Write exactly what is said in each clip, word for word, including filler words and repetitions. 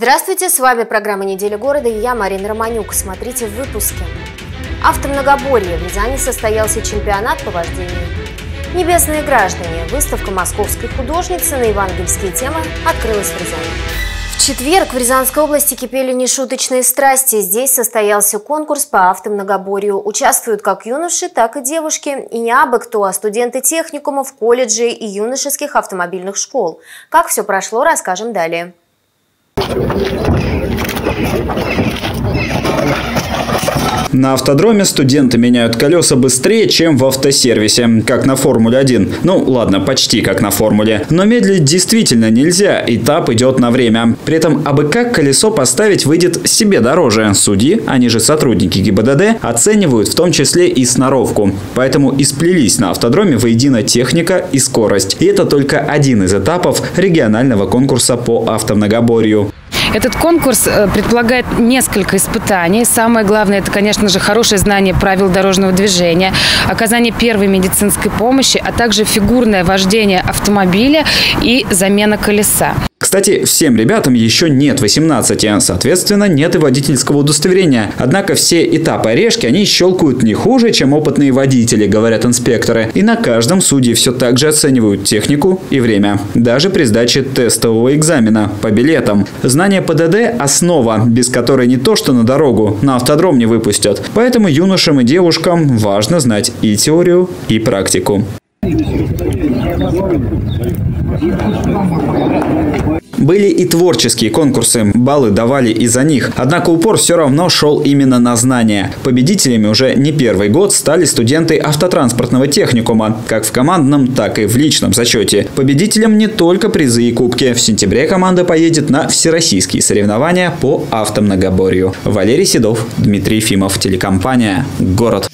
Здравствуйте, с вами программа «Неделя города» и я, Марина Романюк. Смотрите в выпуске. Автомногоборье. В Рязани состоялся чемпионат по вождению. Небесные граждане. Выставка московской художницы на евангельские темы открылась в Рязани. В четверг в Рязанской области кипели нешуточные страсти. Здесь состоялся конкурс по автомногоборью. Участвуют как юноши, так и девушки. И не абы кто, а студенты техникумов, колледжей и юношеских автомобильных школ. Как все прошло, расскажем далее. На автодроме студенты меняют колеса быстрее, чем в автосервисе, как на Формуле один. Ну ладно, почти как на Формуле. Но медлить действительно нельзя, этап идет на время. При этом абы как колесо поставить выйдет себе дороже. Судьи, они же сотрудники ГИБДД, оценивают в том числе и сноровку. Поэтому и сплелись на автодроме воедино техника и скорость. И это только один из этапов регионального конкурса по автомногоборью. Этот конкурс предполагает несколько испытаний. Самое главное – это, конечно же, хорошее знание правил дорожного движения, оказание первой медицинской помощи, а также фигурное вождение автомобиля и замена колеса. Кстати, всем ребятам еще нет восемнадцати, соответственно, нет и водительского удостоверения. Однако все этапы орешки они щелкают не хуже, чем опытные водители, говорят инспекторы. И на каждом судьи все так же оценивают технику и время. Даже при сдаче тестового экзамена по билетам. Знание ПДД – основа, без которой не то что на дорогу, на автодром не выпустят. Поэтому юношам и девушкам важно знать и теорию, и практику. Были и творческие конкурсы, баллы давали и за них. Однако упор все равно шел именно на знания. Победителями уже не первый год стали студенты автотранспортного техникума, как в командном, так и в личном зачете. Победителям не только призы и кубки. В сентябре команда поедет на всероссийские соревнования по автомногоборью. Валерий Седов, Дмитрий Ефимов, телекомпания «Город».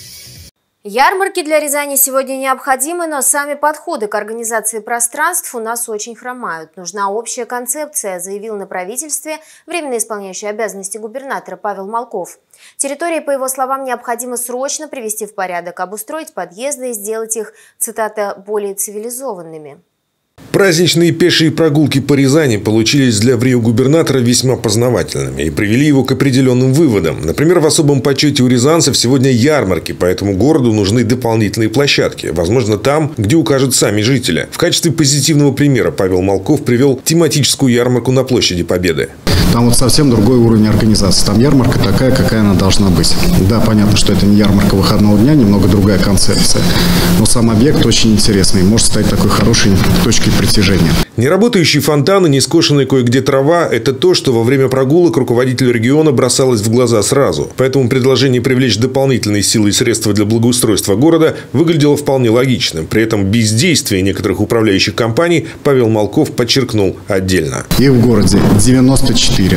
Ярмарки для Рязани сегодня необходимы, но сами подходы к организации пространств у нас очень хромают. Нужна общая концепция, заявил на правительстве временно исполняющий обязанности губернатора Павел Малков. Территории, по его словам, необходимо срочно привести в порядок, обустроить подъезды и сделать их, цитата, более цивилизованными. Праздничные пешие прогулки по Рязани получились для врио-губернатора весьма познавательными и привели его к определенным выводам. Например, в особом почете у рязанцев сегодня ярмарки, поэтому городу нужны дополнительные площадки. Возможно, там, где укажут сами жители. В качестве позитивного примера Павел Малков привел тематическую ярмарку на площади Победы. Там вот совсем другой уровень организации. Там ярмарка такая, какая она должна быть. Да, понятно, что это не ярмарка выходного дня, немного другая концепция. Но сам объект очень интересный. Может стать такой хорошей точкой притяжения. Неработающие фонтаны, нескошенная кое-где трава – это то, что во время прогулок руководителю региона бросалось в глаза сразу. Поэтому предложение привлечь дополнительные силы и средства для благоустройства города выглядело вполне логичным. При этом бездействие некоторых управляющих компаний Павел Малков подчеркнул отдельно. Их в городе девяносто четыре.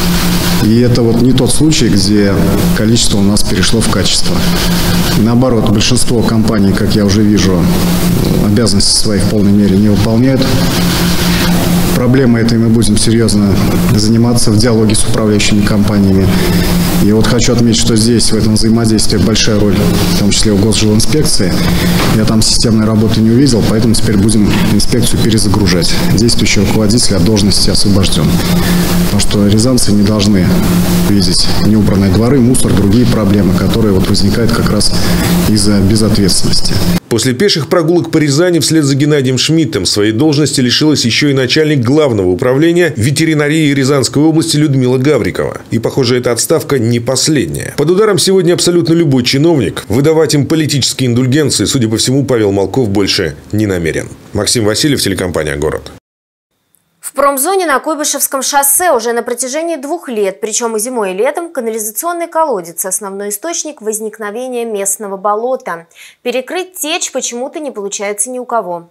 И это вот не тот случай, где количество у нас перешло в качество. Наоборот, большинство компаний, как я уже вижу, обязанности свои в полной мере не выполняют. Проблемой этой мы будем серьезно заниматься в диалоге с управляющими компаниями. И вот хочу отметить, что здесь в этом взаимодействии большая роль, в том числе у Госжилинспекции. Я там системной работы не увидел, поэтому теперь будем инспекцию перезагружать. Действующий руководитель от должности освобожден. Потому что рязанцы не должны видеть неубранные дворы, мусор, другие проблемы, которые вот возникают как раз из-за безответственности. После пеших прогулок по Рязани вслед за Геннадием Шмидтом своей должности лишилась еще и начальник главного управления ветеринарии Рязанской области Людмила Гаврикова. И, похоже, эта отставка не последняя. Под ударом сегодня абсолютно любой чиновник. Выдавать им политические индульгенции, судя по всему, Павел Малков больше не намерен. Максим Васильев, телекомпания «Город». В промзоне на Куйбышевском шоссе уже на протяжении двух лет, причем и зимой, и летом, канализационный колодец – основной источник возникновения местного болота. Перекрыть течь почему-то не получается ни у кого.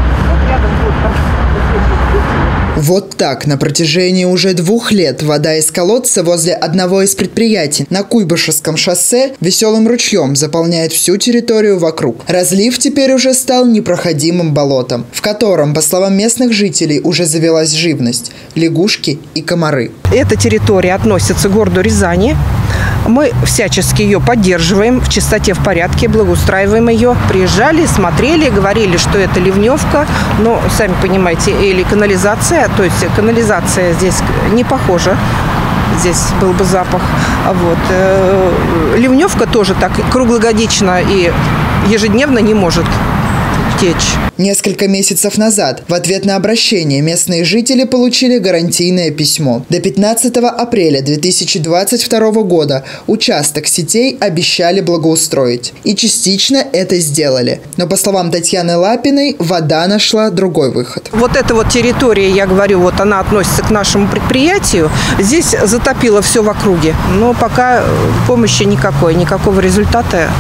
Вот так на протяжении уже двух лет вода из колодца возле одного из предприятий на Куйбышевском шоссе веселым ручьем заполняет всю территорию вокруг. Разлив теперь уже стал непроходимым болотом, в котором, по словам местных жителей, уже завелась живность – лягушки и комары. Эта территория относится к городу Рязани. Мы всячески ее поддерживаем в чистоте, в порядке, благоустраиваем ее. Приезжали, смотрели, говорили, что это ливневка. Но, сами понимаете, или канализация. То есть канализация здесь не похожа. Здесь был бы запах. Вот. Ливневка тоже так круглогодично и ежедневно не может течь. Несколько месяцев назад в ответ на обращение местные жители получили гарантийное письмо. До пятнадцатого апреля две тысячи двадцать второго года участок сетей обещали благоустроить. И частично это сделали. Но, по словам Татьяны Лапиной, вода нашла другой выход. Вот эта вот территория, я говорю, вот она относится к нашему предприятию. Здесь затопило все в округе. Но пока помощи никакой, никакого результата.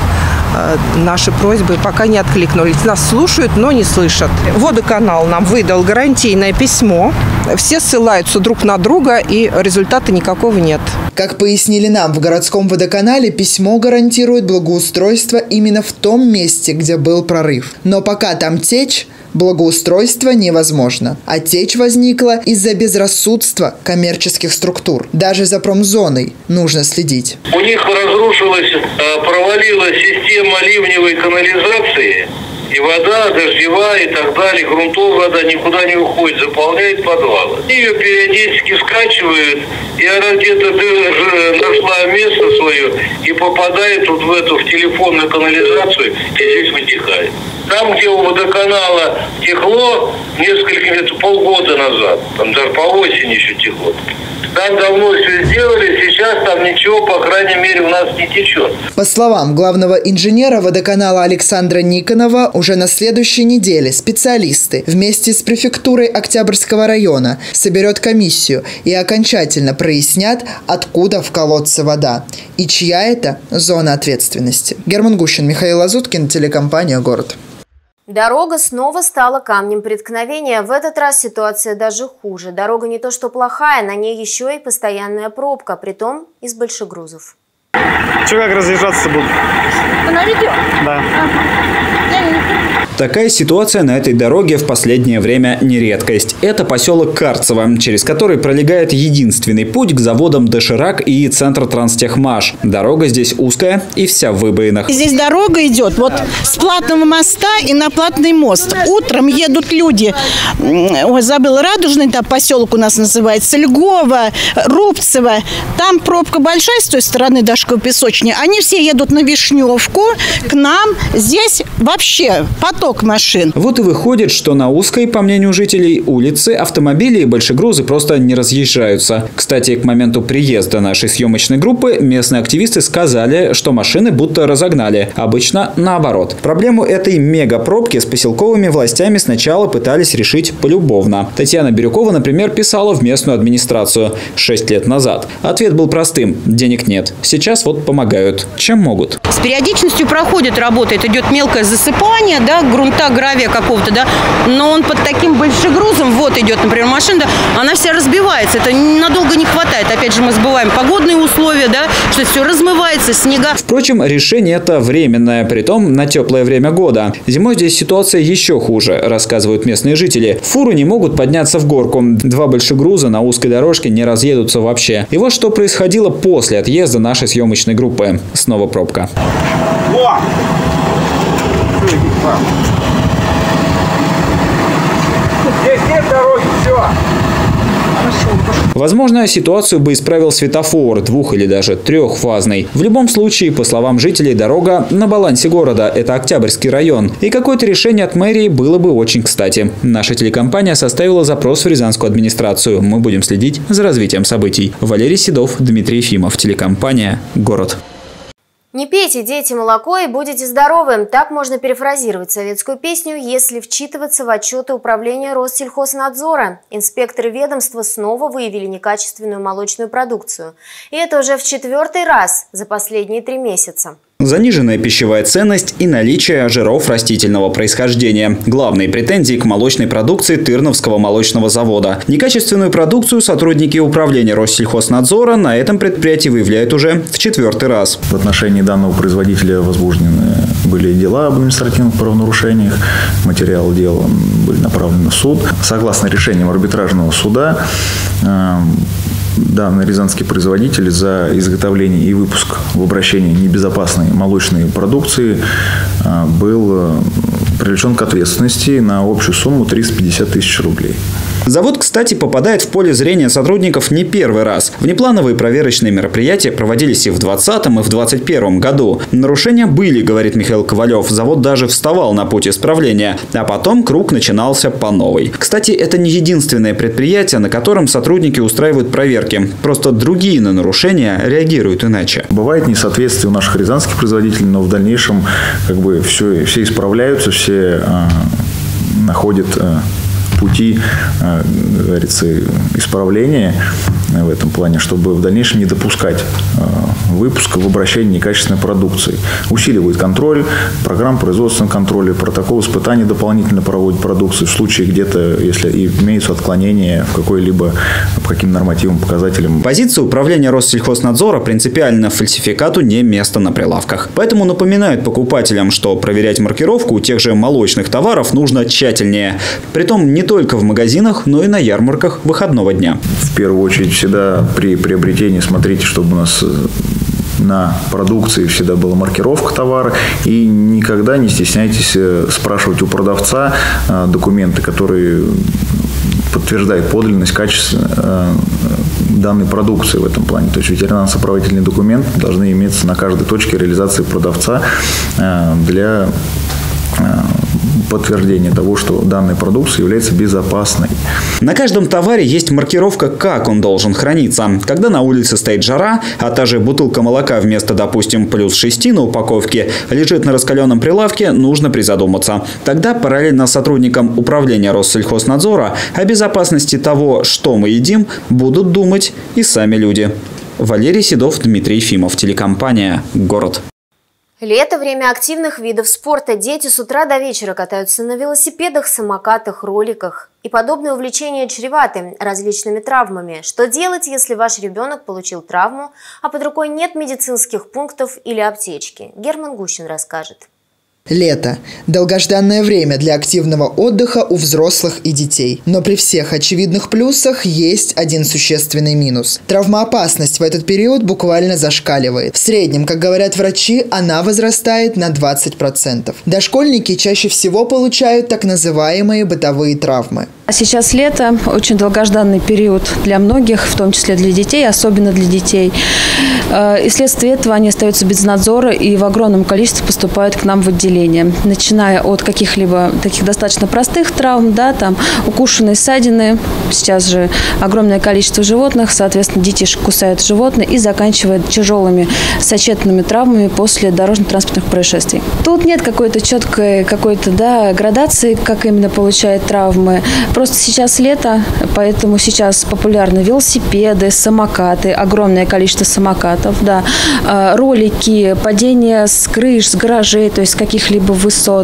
Наши просьбы пока не откликнулись. Нас слушают, но не слышат. Водоканал нам выдал гарантийное письмо. Все ссылаются друг на друга, и результата никакого нет. Как пояснили нам, в городском водоканале письмо гарантирует благоустройство именно в том месте, где был прорыв. Но пока там течь, благоустройство невозможно. А течь возникла из-за безрассудства коммерческих структур. Даже за промзоной нужно следить. У них разрушилась, провалилась система ливневой канализации, и вода дождевая и так далее, грунтовая вода никуда не уходит, заполняет подвалы. Ее периодически скачивают, и она где-то нашла место свое и попадает вот в эту в телефонную канализацию, и здесь вытекает. Там, где у водоканала текло несколько лет, полгода назад, там даже по осени еще текло. Там давно все сделали, сейчас там ничего, по крайней мере, у нас не течет. По словам главного инженера водоканала Александра Никонова, уже на следующей неделе специалисты вместе с префектурой Октябрьского района соберет комиссию и окончательно прояснят, откуда в колодце вода и чья это зона ответственности. Герман Гущин, Михаил Лазуткин, телекомпания «Город». Дорога снова стала камнем преткновения. В этот раз ситуация даже хуже. Дорога не то что плохая, на ней еще и постоянная пробка, притом из большегрузов. Че, как разъезжаться будут? На видео? Да. Такая ситуация на этой дороге в последнее время не редкость. Это поселок Карцево, через который пролегает единственный путь к заводам «Доширак» и Центротранстехмаш. Дорога здесь узкая и вся в выбоинах. Здесь дорога идет вот с Платного моста и на Платный мост. Утром едут люди, ой, забыл, Радужный там поселок у нас называется, Льгова, Рубцево. Там пробка большая с той стороны Дашково-Песочной. Они все едут на Вишневку к нам. Здесь вообще поток машин. Вот и выходит, что на узкой, по мнению жителей, улице автомобили и большегрузы просто не разъезжаются. Кстати, к моменту приезда нашей съемочной группы местные активисты сказали, что машины будто разогнали. Обычно наоборот. Проблему этой мегапробки с поселковыми властями сначала пытались решить полюбовно. Татьяна Бирюкова, например, писала в местную администрацию шесть лет назад. Ответ был простым – денег нет. Сейчас вот помогают. Чем могут. С периодичностью проходит работа. Это идет мелкое засыпание, да, грунта, гравия какого-то, да, но он под таким большегрузом, вот идет, например, машина, да, она вся разбивается, это надолго не хватает. Опять же, мы забываем погодные условия, да, что все размывается, снега. Впрочем, решение это временное, притом на теплое время года. Зимой здесь ситуация еще хуже, рассказывают местные жители. Фуры не могут подняться в горку, два большегруза на узкой дорожке не разъедутся вообще. И вот что происходило после отъезда нашей съемочной группы. Снова пробка. Здесь нет дороги, все. Возможно, ситуацию бы исправил светофор, двух- или даже трехфазный. В любом случае, по словам жителей, дорога на балансе города – это Октябрьский район. И какое-то решение от мэрии было бы очень кстати. Наша телекомпания составила запрос в Рязанскую администрацию. Мы будем следить за развитием событий. Валерий Седов, Дмитрий Ефимов, телекомпания «Город». Не пейте, дети, молоко и будете здоровым. Так можно перефразировать советскую песню, если вчитываться в отчеты управления Россельхознадзора. Инспекторы ведомства снова выявили некачественную молочную продукцию. И это уже в четвертый раз за последние три месяца. Заниженная пищевая ценность и наличие жиров растительного происхождения. Главные претензии к молочной продукции Тырновского молочного завода. Некачественную продукцию сотрудники управления Россельхознадзора на этом предприятии выявляют уже в четвертый раз. В отношении данного производителя возбуждены были дела об административных правонарушениях, материалы дела были направлены в суд. Согласно решениям арбитражного суда, данные рязанские производители за изготовление и выпуск в обращении небезопасной молочной продукции был привлечен к ответственности на общую сумму триста пятьдесят тысяч рублей. Завод, кстати, попадает в поле зрения сотрудников не первый раз. Внеплановые проверочные мероприятия проводились и в двадцатом, и в двадцать первом году. Нарушения были, говорит Михаил Ковалев. Завод даже вставал на путь исправления. А потом круг начинался по новой. Кстати, это не единственное предприятие, на котором сотрудники устраивают проверки. Просто другие на нарушения реагируют иначе. Бывает несоответствие у наших рязанских производителей, но в дальнейшем как бы все, все исправляются, все э, находят э, пути, э, говорится, исправления в этом плане, чтобы в дальнейшем не допускать э, выпуска в обращении некачественной продукции. Усиливает контроль, программ производственного контроля, протокол испытаний дополнительно проводит продукцию в случае где-то, если имеются отклонения в какой-либо по каким нормативным показателям. Позиция управления Россельхознадзора принципиально: фальсификату не место на прилавках. Поэтому напоминают покупателям, что проверять маркировку у тех же молочных товаров нужно тщательнее. Притом не только в магазинах, но и на ярмарках выходного дня. В первую очередь всегда при приобретении смотрите, чтобы у нас на продукции всегда была маркировка товара, и никогда не стесняйтесь спрашивать у продавца документы, которые подтверждают подлинность, качество данной продукции в этом плане. То есть ветеринарно-сопроводительные документы должны иметься на каждой точке реализации продавца для подтверждение того, что данная продукция является безопасной. На каждом товаре есть маркировка, как он должен храниться. Когда на улице стоит жара, а та же бутылка молока вместо, допустим, плюс шести на упаковке лежит на раскаленном прилавке, нужно призадуматься. Тогда параллельно сотрудникам управления Россельхознадзора о безопасности того, что мы едим, будут думать и сами люди. Валерий Седов, Дмитрий Ефимов, телекомпания «Город». Лето – время активных видов спорта. Дети с утра до вечера катаются на велосипедах, самокатах, роликах. И подобные увлечения чреваты различными травмами. Что делать, если ваш ребенок получил травму, а под рукой нет медицинских пунктов или аптечки? Герман Гущин расскажет. Лето – долгожданное время для активного отдыха у взрослых и детей. Но при всех очевидных плюсах есть один существенный минус. Травмоопасность в этот период буквально зашкаливает. В среднем, как говорят врачи, она возрастает на двадцать процентов. Дошкольники чаще всего получают так называемые бытовые травмы. А сейчас лето, очень долгожданный период для многих, в том числе для детей, особенно для детей. И вследствие этого они остаются без надзора и в огромном количестве поступают к нам в отделение. Начиная от каких-либо таких достаточно простых травм, да, там укушенные ссадины, сейчас же огромное количество животных, соответственно, детишек кусают животные, и заканчивая тяжелыми сочетанными травмами после дорожно-транспортных происшествий. Тут нет какой-то четкой какой-то, да, градации, как именно получают травмы. Просто сейчас лето, поэтому сейчас популярны велосипеды, самокаты, огромное количество самокатов, да, ролики, падения с крыш, с гаражей, то есть с каких-либо высот,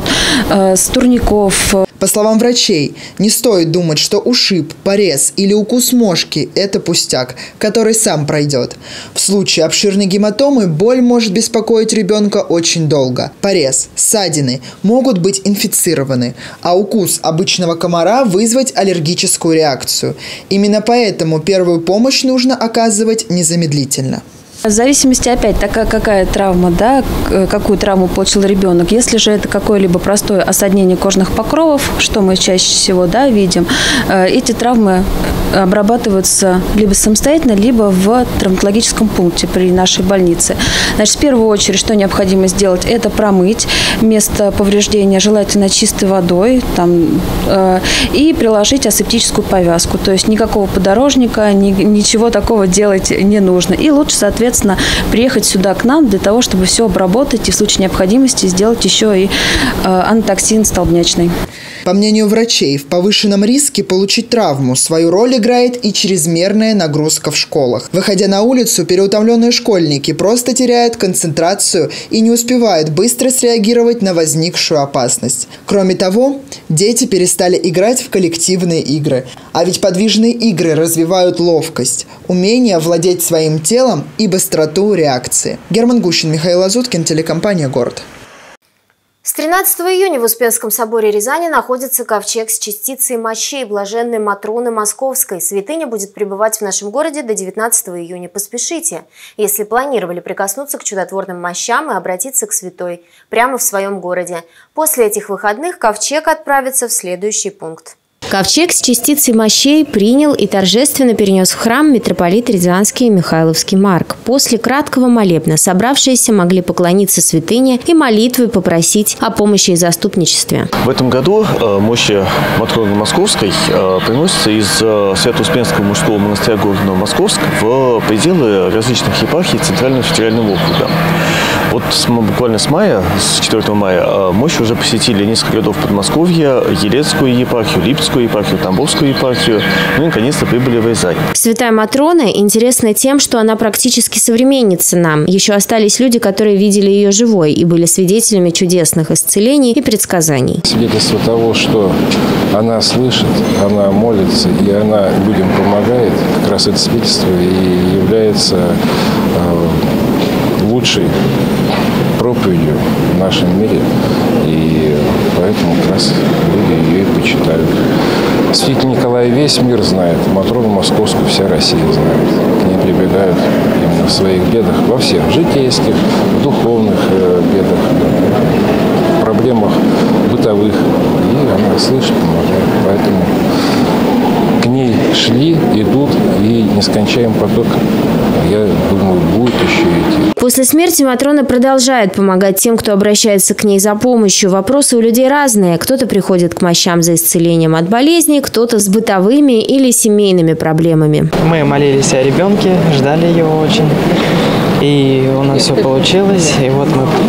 с турников. По словам врачей, не стоит думать, что ушиб, порез или укус мошки – это пустяк, который сам пройдет. В случае обширной гематомы боль может беспокоить ребенка очень долго. Порез, ссадины могут быть инфицированы, а укус обычного комара вызвать аллергическую реакцию. Именно поэтому первую помощь нужно оказывать незамедлительно. В зависимости, опять, такая какая травма, да, какую травму получил ребенок. Если же это какое-либо простое осаднение кожных покровов, что мы чаще всего, да, видим, эти травмы обрабатываются либо самостоятельно, либо в травматологическом пункте при нашей больнице. Значит, в первую очередь, что необходимо сделать, это промыть место повреждения, желательно чистой водой, там, э, и приложить асептическую повязку. То есть никакого подорожника, ни, ничего такого делать не нужно. И лучше, соответственно, приехать сюда к нам для того, чтобы все обработать и в случае необходимости сделать еще и э, анатоксин столбнячный. По мнению врачей, в повышенном риске получить травму свою роль играет и чрезмерная нагрузка в школах. Выходя на улицу, переутомленные школьники просто теряют концентрацию и не успевают быстро среагировать на возникшую опасность. Кроме того, дети перестали играть в коллективные игры. А ведь подвижные игры развивают ловкость, умение владеть своим телом и быстроту реакции. Герман Гущин, Михаил Азуткин, телекомпания «Город». С тринадцатого июня в Успенском соборе Рязани находится ковчег с частицей мощей блаженной Матроны Московской. Святыня будет пребывать в нашем городе до девятнадцатого июня. Поспешите, если планировали прикоснуться к чудотворным мощам и обратиться к святой прямо в своем городе. После этих выходных ковчег отправится в следующий пункт. Ковчег с частицей мощей принял и торжественно перенес в храм митрополит Рязанский и Михайловский Марк. После краткого молебна собравшиеся могли поклониться святыне и молитвой попросить о помощи и заступничестве. В этом году мощи Матроны Московской приносятся из Свято-Успенского мужского монастыря города Новомосковск в пределы различных епархий Центрального федерального округа. Вот буквально с мая, с четвёртого мая, мощи уже посетили несколько городов Подмосковья, Елецкую епархию, Липецкую епархию, Тамбовскую епархию, ну и наконец-то прибыли в Рязань. Святая Матрона интересна тем, что она практически современница нам. Еще остались люди, которые видели ее живой и были свидетелями чудесных исцелений и предсказаний. Свидетельство того, что она слышит, она молится и она людям помогает, как раз это свидетельство и является э, лучшей проповедью в нашем мире, и поэтому как раз люди ее и почитают. Святитель Николай весь мир знает, Матрону Московскую вся Россия знает. К ней прибегают именно в своих бедах, во всех житейских, духовных бедах, проблемах бытовых, и она слышит, помогает. Поэтому к ней шли, идут, и нескончаемый поток, я думаю, будет еще идти. После смерти Матрона продолжает помогать тем, кто обращается к ней за помощью. Вопросы у людей разные. Кто-то приходит к мощам за исцелением от болезней, кто-то с бытовыми или семейными проблемами. Мы молились о ребенке, ждали его очень. И у нас все получилось. И вот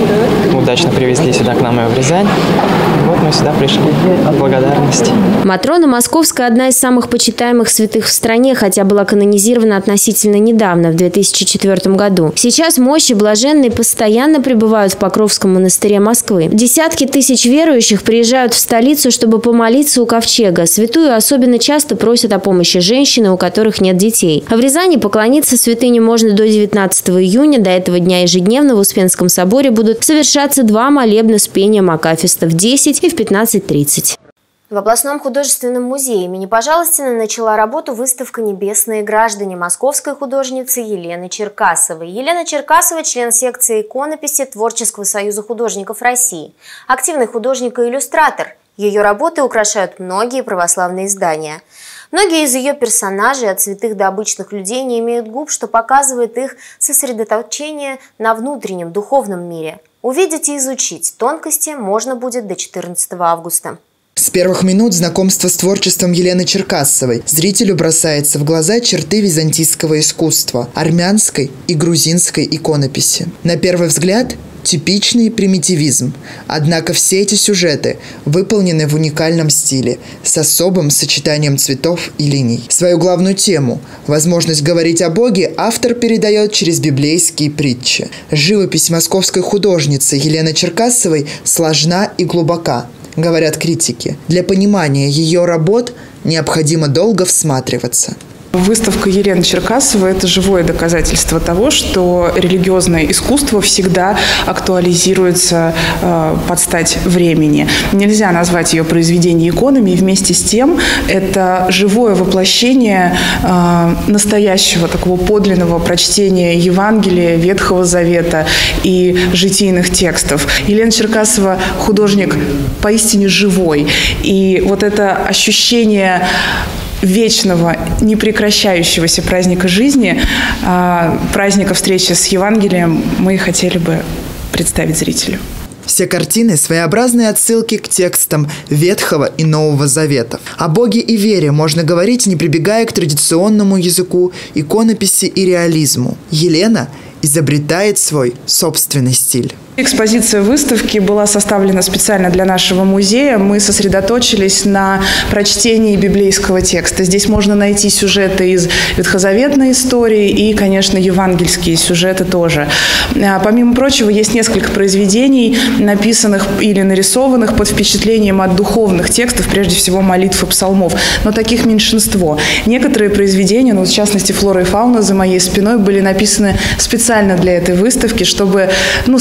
мы удачно привезли сюда к нам ее в Рязань. И вот мы сюда пришли от благодарности. Матрона Московская – одна из самых почитаемых святых в стране, хотя была канонизирована относительно недавно, в две тысячи четвёртом году. Сейчас мощи блаженной постоянно пребывают в Покровском монастыре Москвы. Десятки тысяч верующих приезжают в столицу, чтобы помолиться у ковчега. Святую особенно часто просят о помощи женщины, у которых нет детей. А в Рязани поклониться святыне можно до девятнадцатого июня. До этого дня ежедневно в Успенском соборе будут совершаться два молебна с пением акафиста в десять и в пятнадцать тридцать. В областном художественном музее имени Пожалостина начала работу выставка «Небесные граждане» московской художницы Елены Черкасовой. Елена Черкасова – член секции иконописи Творческого союза художников России, активный художник и иллюстратор. Ее работы украшают многие православные издания. Многие из ее персонажей, от святых до обычных людей, не имеют губ, что показывает их сосредоточение на внутреннем духовном мире. Увидеть и изучить тонкости можно будет до четырнадцатого августа. С первых минут знакомства с творчеством Елены Черкасовой зрителю бросается в глаза черты византийского искусства, армянской и грузинской иконописи. На первый взгляд – типичный примитивизм. Однако все эти сюжеты выполнены в уникальном стиле, с особым сочетанием цветов и линий. Свою главную тему – возможность говорить о Боге – автор передает через библейские притчи. Живопись московской художницы Елены Черкасовой сложна и глубока, говорят критики. Для понимания ее работ необходимо долго всматриваться. Выставка Елены Черкасовой – это живое доказательство того, что религиозное искусство всегда актуализируется э, под стать времени. Нельзя назвать ее произведение иконами, и вместе с тем это живое воплощение э, настоящего такого подлинного прочтения Евангелия, Ветхого Завета и житийных текстов. Елена Черкасова – художник поистине живой. И вот это ощущение вечного, непрекращающегося праздника жизни, праздника встречи с Евангелием, мы хотели бы представить зрителю. Все картины – своеобразные отсылки к текстам Ветхого и Нового Заветов. О Боге и вере можно говорить, не прибегая к традиционному языку, иконописи и реализму. Елена изобретает свой собственный стиль. Экспозиция выставки была составлена специально для нашего музея. Мы сосредоточились на прочтении библейского текста. Здесь можно найти сюжеты из ветхозаветной истории и, конечно, евангельские сюжеты тоже. Помимо прочего, есть несколько произведений, написанных или нарисованных под впечатлением от духовных текстов, прежде всего молитв и псалмов. Но таких меньшинство. Некоторые произведения, ну, в частности, «Флора и фауна» за моей спиной, были написаны специально для этой выставки, чтобы, ну, скажем так,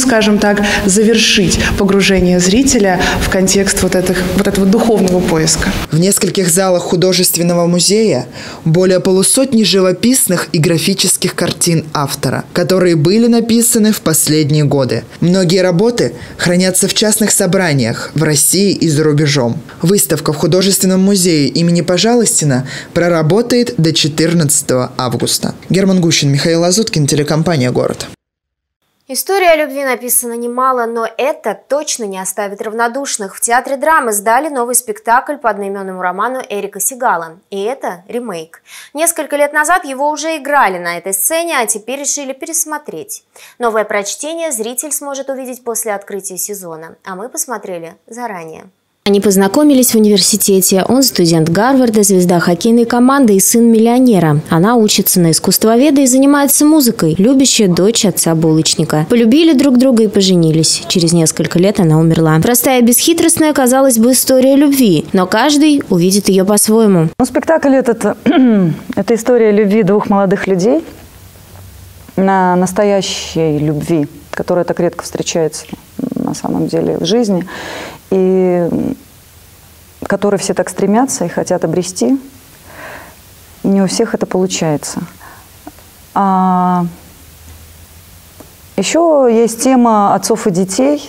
так, завершить погружение зрителя в контекст вот, этих, вот этого духовного поиска. В нескольких залах художественного музея более полусотни живописных и графических картин автора, которые были написаны в последние годы. Многие работы хранятся в частных собраниях в России и за рубежом. Выставка в художественном музее имени Пожалостина проработает до четырнадцатого августа. Герман Гущин, Михаил Лазуткин, телекомпания «Город». История о любви написано немало, но это точно не оставит равнодушных. В Театре драмы сдали новый спектакль по одноименному роману Эрика Сигала. И это ремейк. Несколько лет назад его уже играли на этой сцене, а теперь решили пересмотреть. Новое прочтение зритель сможет увидеть после открытия сезона. А мы посмотрели заранее. Они познакомились в университете. Он студент Гарварда, звезда хоккейной команды и сын миллионера. Она учится на искусствоведа и занимается музыкой, любящая дочь отца булочника. Полюбили друг друга и поженились. Через несколько лет она умерла. Простая и бесхитростная, казалось бы, история любви, но каждый увидит ее по-своему. Ну, спектакль этот – это история любви двух молодых людей, на настоящей любви, которая так редко встречается на самом деле в жизни, и которые все так стремятся и хотят обрести. Не у всех это получается. А еще есть тема отцов и детей.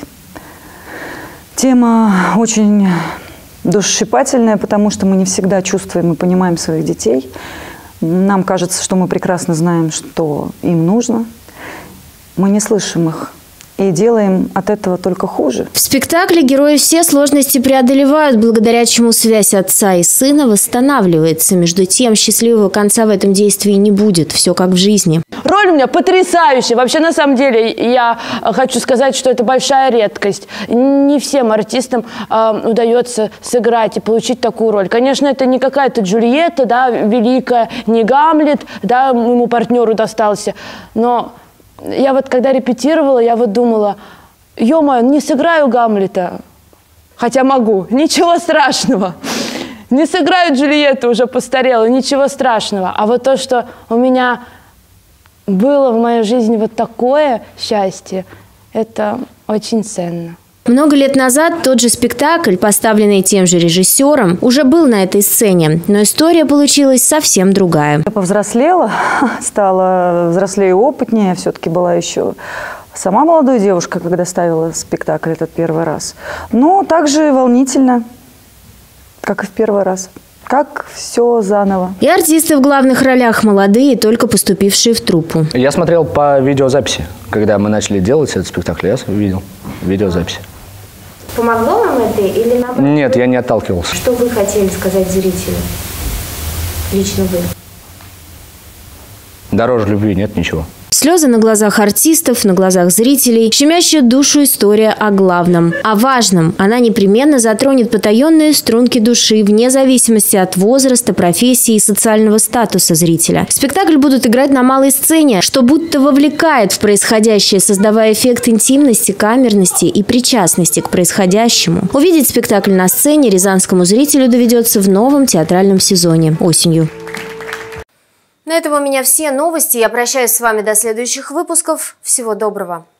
Тема очень душесчипательная, потому что мы не всегда чувствуем и понимаем своих детей. Нам кажется, что мы прекрасно знаем, что им нужно. Мы не слышим их. И делаем от этого только хуже. В спектакле герои все сложности преодолевают, благодаря чему связь отца и сына восстанавливается. Между тем, счастливого конца в этом действии не будет. Все как в жизни. Роль у меня потрясающая. Вообще, на самом деле, я хочу сказать, что это большая редкость. Не всем артистам э, удается сыграть и получить такую роль. Конечно, это не какая-то Джульетта, да, великая, не Гамлет, да, моему партнеру достался. Но я вот когда репетировала, я вот думала, ё-моё, не сыграю Гамлета, хотя могу, ничего страшного. Не сыграю Джульетту, уже постарела, ничего страшного. А вот то, что у меня было в моей жизни вот такое счастье, это очень ценно. Много лет назад тот же спектакль, поставленный тем же режиссером, уже был на этой сцене, но история получилась совсем другая. Я повзрослела, стала взрослее и опытнее, все-таки была еще сама молодой девушка, когда ставила спектакль этот первый раз. Но также волнительно, как и в первый раз. Как все заново. И артисты в главных ролях молодые, только поступившие в труппу. Я смотрел по видеозаписи. Когда мы начали делать этот спектакль, я видел видеозаписи. Помогло вам это или наоборот? Нет, я не отталкивался. Что вы хотели сказать зрителю? Лично вы. Дороже любви нет ничего. Слезы на глазах артистов, на глазах зрителей, щемящая душу история о главном, о важном. Она непременно затронет потаенные струнки души, вне зависимости от возраста, профессии и социального статуса зрителя. Спектакль будут играть на малой сцене, что будто вовлекает в происходящее, создавая эффект интимности, камерности и причастности к происходящему. Увидеть спектакль на сцене рязанскому зрителю доведется в новом театральном сезоне осенью. На этом у меня все новости. Я прощаюсь с вами до следующих выпусков. Всего доброго.